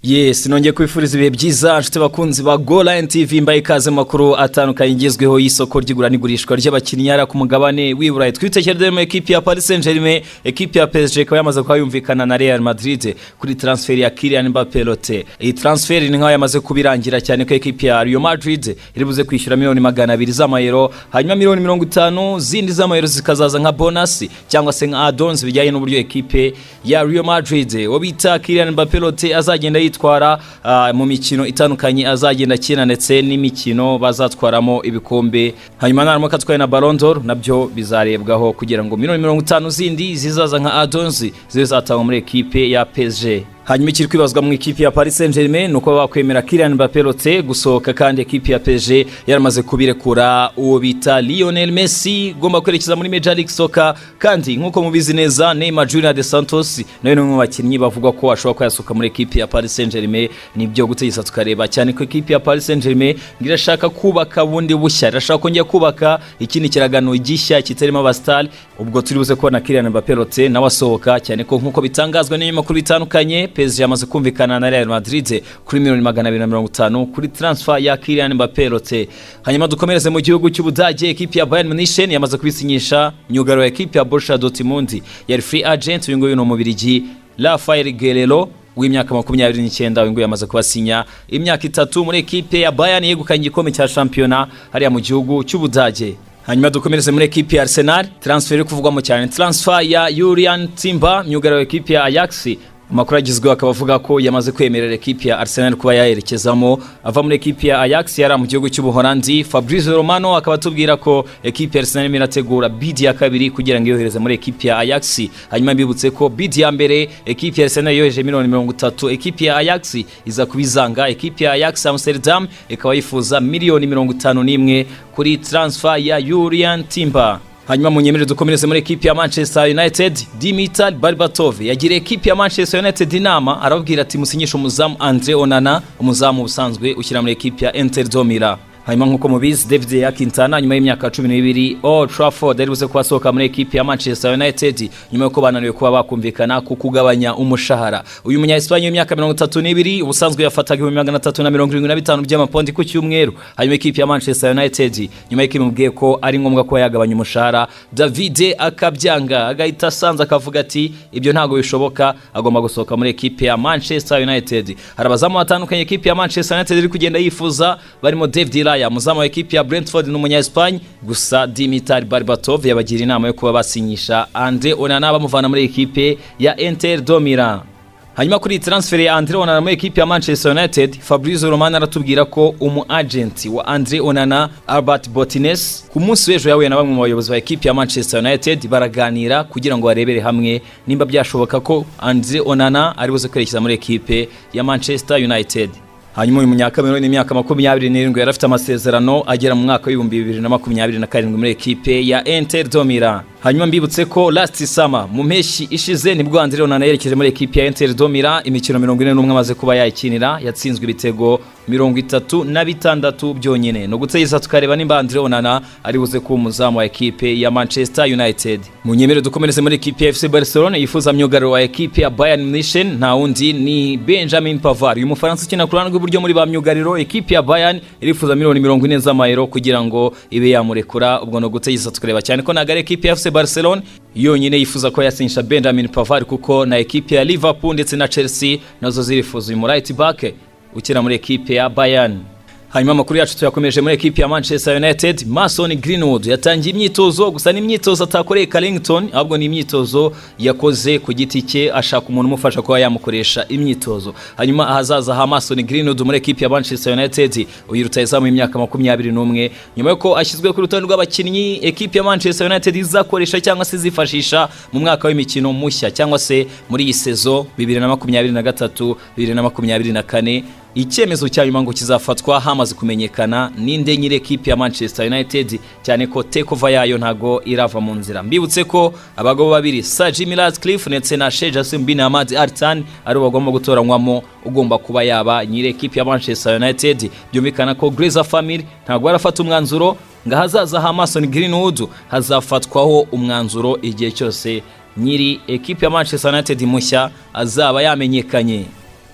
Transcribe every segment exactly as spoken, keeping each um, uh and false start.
Yes, nongeye kwifuriza ibihe byiza nshuti bakunzi ba Goline T V mbaye ikaze makuru atandukanye igezweho y'isoko ry'igura n'igurishwa ry'abakinnyi yara ku mugabane w'Iburayi. Twitekereze mu equipe ya Paris Saint-Germain, equipe ya P S G ko yamaze kwayumvikana na Real Madrid kuri transfer ya Kylian Mbappé Lotte. Iyi transfer ni nkaho yamaze kubirangira cyane ko equipe ya Real Madrid iribuze kwishyura miliyoni magana abiri z'amayero, hanyuma miliyoni mirongo itanu zindi z'amayero zikazaza nka bonus cyangwa se nka add-ons bijyanye n'uburyo equipe ya Real Madrid wabita Kylian Mbappé Lotte azagenda twara uh, mu mikino itandukanye azagenda kina ndetse n'imikino bazatwaramo ibikombe, hanyuma narimo katwaye na Ballon d'Or nabyo bizarebwaho kugira ngo miliyoni mirongo itanu zindi zizaza nka add-ons zizatangwa muri equipe ya P S G. Hanyuma ikiri kwibazwa mu equipe ya Paris Saint-Germain nuko bakwemera Kylian Mbappé Lotte gusohoka kandi equipe ya P S G yaramaze kubirekura uwo bita Lionel Messi gomba kwerekeza muri Major League Soccer, kandi nkuko mubizi neza Neymar Junior de Santos nawe ni umwe mu bakinnyi bavuga ko ashobora kwasuka muri equipe ya Paris Saint-Germain. Nibyo gutegeza tukareba cyane ko equipe ya Paris Saint-Germain ngirashaka kubaka bundi bushya, irashaka kongera kubaka ikindi kiragano gishya kitarimo abastar, ubwo turi buze kubona Kylian Mbappé Lotte nawe asohoka cyane ko nkuko bitangazwa n'inyamakuru bitandukanye P S G yamaze kumvikana na Real Madrid kuri miliyoni magana abiri na mirongo itanu kuri transfer ya Kylian Mbappé Lotte. Hanyuma dukomereze mu gihugu cy'Ubudage, equipe ya Bayern Munich yamaze kubisinyisha myugaro ya equipe ya Borussia Dortmund yari free agent uyu nguyu no mubirigi Rafael Guerreiro w'imyaka makumyabiri n'icyenda uyu nguyu yamaze kubasinya imyaka itatu muri equipe ya Bayern yegukanye igikombe cya championnat hariya mu gihugu cy'Ubudage. Hanyuma dukomereze muri equipe ya Arsenal, transfer yo kuvugwamo cyane transfer ya Julian Timber myugaro ya equipe ya Ajax. Amakuru agizweho akabavuga ko yamaze kwemerera equipe ya Arsenal kuba yaherekezamo ava muri equipe ya Ajax yara mu gihugu cy'Ubuholandi. Fabrizio Romano akaba tubwira ko equipe ya Arsenal irategura bid ya kabiri kugira ngo yohereze muri equipe ya Ajax. Hanyuma mbibutse ko bid ya mbere equipe ya Arsenal yoheje miliyoni mirongo itatu, equipe ya Ajax iza kubizanga. Equipe ya Ajax Amsterdam ikaba yifuza miliyoni mirongo itanu n'imwe kuri transfer ya Julian Timber. Hanyuma munyemere dukomereze muri equipe ya Manchester United. Dimitar Berbatov yagire equipe ya Manchester United inama, arababwira ati musinyisha umuzamu Andre Onana, umuzamu ubusanzwe ushyira muri equipe ya Inter de Milan. Hanyuma nkuko mubizi David Yakintana nyuma y'imyaka cumi n'ibiri Old Trafford aribuze kwasohoka muri equipe ya Manchester United nyuma yo kubananiwe kuba bakumvikana ku kugabanya umushahara. Uyu munya Espanye y'imyaka mirongo itatu n'ibiri ubusanzwe yafataga magana atatu na mirongo irindwi na bitanu by'amapondi ku cyumweru, hanyuma equipe ya Manchester United nyuma y'iko imubwiye ko ari ngombwa ko yagabanya umushahara David akabyanga, agahita asanze akavuga ati ibyo ntago bishoboka, agomba gusohoka muri equipe ya Manchester United. Harabazamu batandukanye equipe ya Manchester United iri kugenda yifuza barimo David ya muzamu wa equipe ya Brentford n'umunya Espagne, gusa Dimitar Berbatov yabagira inama yo kuba basinyisha Andre Onana bamuvana muri equipe ya Inter de Milan. Hanyuma kuri transfer ya Andre Onana muri equipe ya Manchester United, Fabrizio Romano aratubwira ko umu agent wa Andre Onana Albert Botines ku munsi w'ejo yahuye na bamwe mu bayobozi ba equipe ya Manchester United baraganira kugira ngo barebere hamwe nimba byashoboka ko Andre Onana ari buze kwerekeza muri equipe ya Manchester United. Hanyuma uyu munyakameruni imyaka makumyabiri n'irindwi yarafite amasezerano agera mu mwaka w'ibihumbi bibiri na makumyabiri na karindwi muri equipe ya Inter de Milan. Hanyuma mbibutse ko last summer mu mpeshyi ishize nibwo Andre Onana yerekeje muri equipe ya Inter de Milan, imikino mirongo ine n'umwe amaze kuba yayikinira yatsinzwe ibitego mirongo itatu na bitandatu byonyine. No gutegeza tukareba nimba Andre Onana ari buze ku muzamu wa equipe ya Manchester United. Munyemere dukomereze muri equipe ya F C Barcelona yifuza myugaro wa equipe ya Bayern Munich, nta wundi ni Benjamin Pavard. Uyu Mufaransa ukina ku ruhande rw'iburyo muri ba myugariro equipe ya Bayern irifuza miliyoni mirongo ine z'amayero kugira ngo ibe yamurekura, ubwo no gutegeza tukareba cyane ko nagare equipe ya F C Barcelona yonyine yifuza ko yasinyisha Benjamin Pavard kuko na equipe ya Liverpool ndetse na Chelsea nazo zirifuza uyu right back ukina muri equipe ya Bayern. Hanyuma makuru yacu tuyakomeje muri equipe ya Manchester United. Mason Greenwood yatangiye imyitozo, gusa n'imyitozo atakoreye Carrington, ahubwo ni imyitozo yakoze ku giti cye ashaka umuntu umufasha kuba yamukoresha imyitozo. Hanyuma ahazaza ha Mason Greenwood muri equipe ya Manchester United uyu rutayizamu imyaka makumyabiri n'umwe nyuma yuko ashyizwe ku rutonde rw'abakinnyi equipe ya Manchester United izakoresha cyangwa se zifashisha mu mwaka w'imikino mushya cyangwa se muri iyi sezo bibiri na makumyabiri na gatatu bibiri na makumyabiri na kane. Icyemezo cya nyuma ngo kizafatwa hamaze kumenyekana ninde nyire equipe ya Manchester United, cyane ko takeover yayo ntago irava mu nzira. Mbibutse ko abagabo babiri Sir Jim Ratcliffe ndetse na Sheikh Jassim bin Ahmad Al Thani ari bagomba gutoranywamo ugomba kuba yaba nyire equipe ya Manchester United. Byumvikana ko Glazer family ntago barafata umwanzuro nga hazaza ha Mason Greenwood hazafatwaho umwanzuro igihe cyose nyiri equipe ya Manchester United mushya azaba yamenyekanye.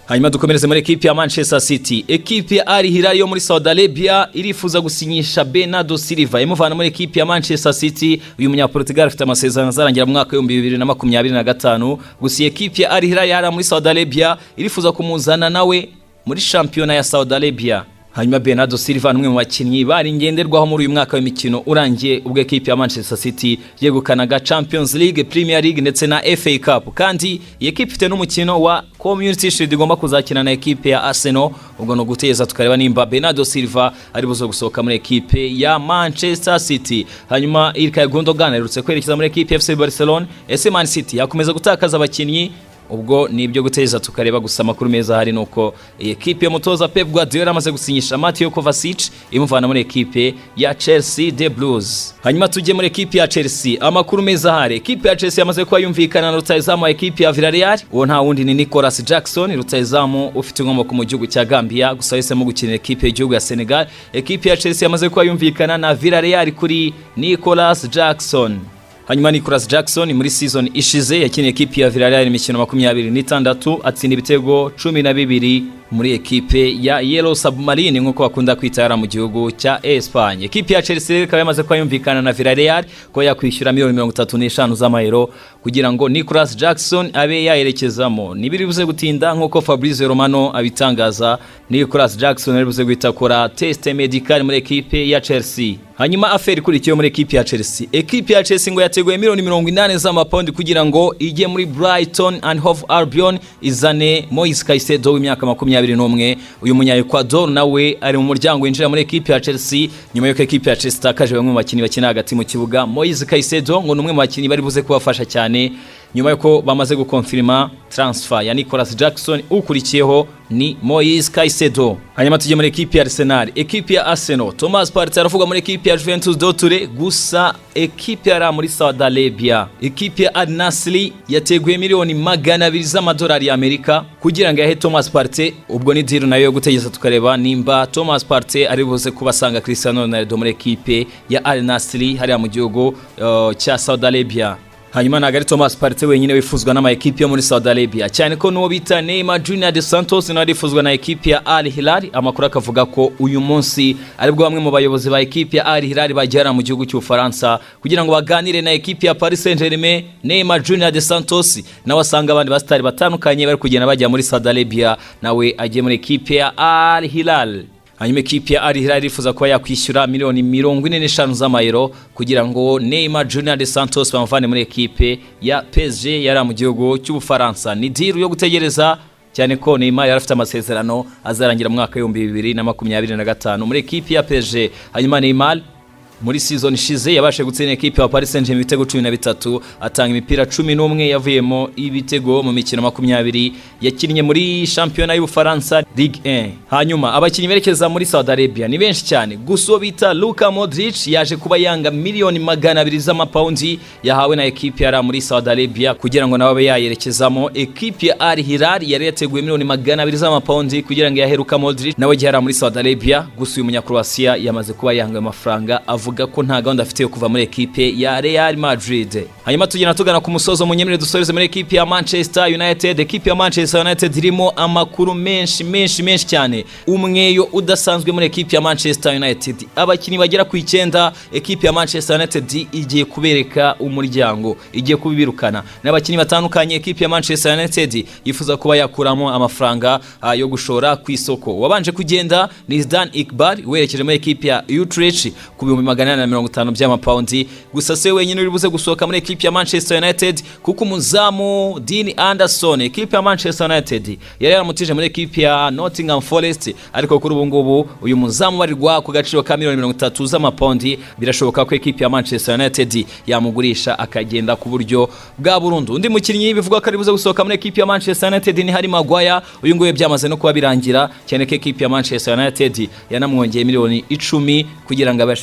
Hanyuma dukomereze muri ekipe ya Manchester City. Ekipe ya Al Hilal yo muri Saudi Arabia irifuza gusinyisha Bernardo Silva imuvana muri ekipe ya Manchester City. Uyu munyaportugal afite amasezerano azarangira mu mwaka wa bibiri na makumyabiri na gatanu. Gusa ekipe ya Al Hilal yari muri Saudi Arabia irifuza kumuzana nawe muri shampiyona ya Saudi Arabia. Hanyuma Bernardo Silva n'umwe mu bakinnyi bari ngenderwaho muri uyu mwaka w'imikino urangiye ubwo ekipe ya Manchester City yegukanaga Champions League, Premier League ndetse na F A Cup. Kandi iyi ekipe ifite n'umukino wa Community Shield igomba kuzakina na ekipe ya Arsenal. Ubwo no guteza tukareba nimba Bernardo Silva ari buzo gusohoka muri ekipe ya Manchester City. Hanyuma Ilkay Gundogan aherutse kwerekeza muri ekipe ya F C Barcelona. Ese Man City yakomeza gutakaza abakinnyi? Ubwo ni ibyo guteza tukareba. Gusa makuru meza hari nuko ekipe ya mutoza Pep Guardiola amaze gusinyisha Mateo Kovacic imuvana muri ekipe ya Chelsea the Blues. Hanyuma tujye muri ekipe ya Chelsea. Amakuru meza hari ekipe ya Chelsea yamaze kuba yumvikana na rutahizamu wa ekipe ya Villarreal. Uwo nta wundi ni Nicolas Jackson, rutahizamu ufite inkomoko mu gihugu cya Gambia, gusa yahisemo gukinira ekipe y'igihugu ya Senegal. Ekipe ya Chelsea yamaze kuba yumvikana na Villarreal kuri Nicolas Jackson. Hanyuma Nicolas Jackson muri season ishize yakiniye ekipe ya Villarreal imikino makumyabiri n'itandatu atsinda ibitego cumi na bibiri muri ekipe ya Yellow Submarine nkuko bakunda kwitara mu gihugu cya Espagne. Ekipe ya Chelsea ikaba yamaze kwayumvikana na Villarreal ko yakwishyura miliyoni mirongo itatu n'eshanu z'amayero kugira ngo Nicolas Jackson abe yayerekezamo. Nibiri buze gutinda nkuko Fabrizio Romano abitangaza, Nicolas Jackson ari buze guitakora test medical muri ekipe ya Chelsea. Hanyuma aferi kurikiye muri ekipe ya Chelsea. Ekipe ya Chelsea ngo yateguye miliyoni mirongo inani z'amapaundi kugira ngo ije muri Brighton and Hove Albion izane Moise Caicedo w'imyaka makumyabiri n'umwe. Uyu munya Ecuador nawe ari mu muryango winjira muri ekipe ya Chelsea nyuma y'uko ekipe ya Chelsea takaje bamwe mu bakinnyi bakina hagati mu kibuga. Moise Caicedo ngo numwe mu bakinnyi bari buze kubafasha cyane nyuma y'uko bamaze gukonfirma transfer ya Nicolas Jackson. Ukurikiyeho ni Moise Caicedo. Hanyuma tujye muri ekipe ya Arsenal. Ekipe ya Arsenal Thomas Partey aravuga muri ekipe ya Juventus Dortmund, gusa ekipe ya muri Saudi Arabia. Ekipe ya Al Nassr yateguye miliyoni magana abiri z'amadolari ya Amerika kugira ngo yahe Thomas Partey. Ubwo ni deal nayo yo gutegeza tukareba nimba Thomas Partey ari buze kubasanga Cristiano Ronaldo muri ekipe ya Al Nassr hariya mu gihugu uh, cya Saudi Arabia. Hanyuma nagari Thomas Partey wenyine wifuzwa n'ama ekipe yo muri Saudi Arabia, cyane ko n'uwo bita Neymar Junior dos Santos nawe wifuzwa na ekipe ya Al Hilal. Amakuru akavuga ko uyu munsi aribwo bamwe mu bayobozi ba ekipe ya Al Hilal bagera mu gihugu cy'u Faransa kugira ngo baganire na ekipe ya Paris Saint-Germain. Neymar Junior dos Santos nawe asanga abandi bastari batandukanye bari kugenda bajya muri Saudi Arabia, nawe agiye muri ekipe ya Al Hilal. Hanyuma ekipe ya Al Hilal irifuza kuba yakwishyura miliyoni mirongo ine n'eshanu z'amayero kugira ngo Neymar Junior dos Santos bamuvane muri ekipe ya P S G yari mu gihugu cy'Ubufaransa. Ni deal yo gutegereza cyane ko Neymar yarafite amasezerano azarangira mu mwaka wa bibiri na makumyabiri na gatanu muri ekipe ya P S G. Hanyuma Neymar muri season ishize yabashe gutsinda ekipe ya Paris Saint-Germain ibitego cumi na bitatu atanga imipira cumi n'umwe yavuyemo ibitego mu mikino makumyabiri yakinnye muri shampiyona y'Ubufaransa Ligue un. Hanyuma abakinnyi berekeza muri Saudi Arabia ni benshi cyane, guso bita Luka Modric yaje kuba yanga miliyoni magana abiri z'amapaundi yahawe na ekipe ya muri Saudi Arabia kugira ngo nawe yayerekezamo. Ekipe ya Al Hilal yari yateguye miliyoni magana abiri z'amapaundi kugira ngo yaheruka Modric nawe gihara muri Saudi Arabia, gusa uyu munyakroatia yamaze kuba yanga amafaranga avuga ko nta gahunda afite yo kuva muri ekipe ya Real Madrid. Hanyuma tugena tugana ku musozo mu nyemere dusoreze muri ekipe ya Manchester United. Ekipe ya Manchester United irimo amakuru menshi menshi menshi cyane. Umweyo udasanzwe muri ekipe ya Manchester United, abakinnyi bagera ku icyenda ekipe ya Manchester United igiye kubereka umuryango, igiye kubirukana n'abakinnyi batandukanye. Ekipe ya Manchester United yifuza kuba yakuramo amafaranga yo gushora ku isoko. Wabanje kugenda ni Zidane Iqbal werekeje muri ekipe ya Utrecht ku bihumbi magana na mirongo itanu by'amapaundi, gusa se wenyine uri buze gusohoka muri ekipe ya Manchester United kuko umuzamu Dean Anderson ekipe ya Manchester United yari yaramutije muri ekipe ya Nottingham Forest, ariko kuri ubu ngubu uyu muzamu barirwa ku gaciro ka miliyoni mirongo itatu z'amapaundi. Birashoboka ko ekipe ya Manchester United yamugurisha akagenda ku buryo bwa burundu. Undi mukinnyi bivuga ko ari buze gusohoka muri ekipe ya Manchester United ni Harry Maguire. Uyu nguyu byamaze no kuba birangira cyane ko ekipe ya Manchester United yanamwongeye miliyoni icumi kugira ngo abashe kuba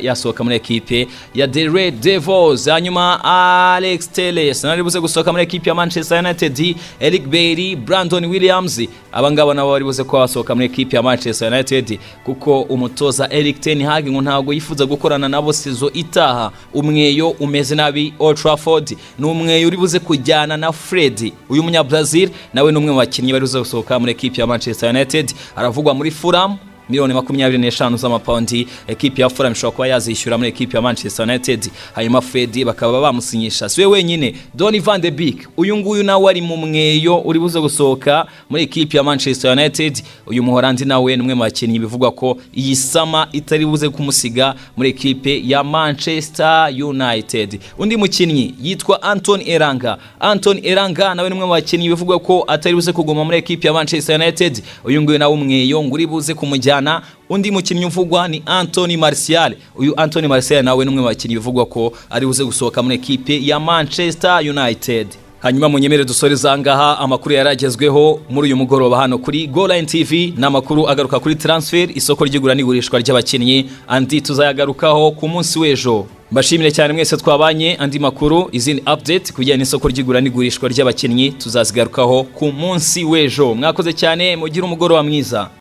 yasohoka muri ekipe ya The Red Devils. Hanyuma Alex Telles nari buze gusohoka muri ekipe ya Manchester United, Eric Bailly, Brandon Williams abangaba nabo bari buze ko basohoka muri ekipe ya Manchester United kuko umutoza Eric Ten Hag ngo ntago yifuza gukorana nabo sezo itaha. Umweyo umeze nabi Old Trafford, n'umweyo uri buze kujyana na Fred uyu munya Brazil, nawe numwe mu bakinnyi bari buze gusohoka muri ekipe ya Manchester United. Aravugwa muri Fulham miliyoni makumyabiri n'eshanu z'amapaundi, ekipe ya Fulham ishobora kuba yazishyura muri ekipe ya Manchester United. Hanyuma Fred bakaba bamusinyisha siwe wenyine, Donny van de Beek uyu nguyu nawe ari mu mweyo uri buze gusohoka muri ekipe ya Manchester United. Uyu muhorandi nawe numwe mu bakinnyi bivugwa ko iyi sama itari buze kumusiga muri ekipe ya Manchester United. Undi mukinnyi yitwa Anton Elanga. Anton Elanga nawe numwe mu bakinnyi bivugwa ko atari buze kuguma muri ekipe ya Manchester United. Uyu nguyu nawe umweyo nguri buze kumujya. Undi mukinnyi uvugwa ni Anthony Martial. Uyu Anthony Martial nawe numwe mu bakinnyi bivugwa ko ari buze gusohoka muri ekipe ya Manchester United. Hanyuma munyemere dusoreza ngaha amakuru yaragezweho muri uyu mugoroba hano kuri Goline T V, n'amakuru agaruka kuri transfer, isoko ry'igura n'igurishwa ry'abakinnyi, andi tuzayagarukaho ku munsi w'ejo. Mbashimire cyane mwese twabanye, andi makuru izindi update kujyana n'isoko ry'igura n'igurishwa ry'abakinnyi tuzazigarukaho ku munsi w'ejo. Mwakoze cyane, mugira umugoroba mwiza.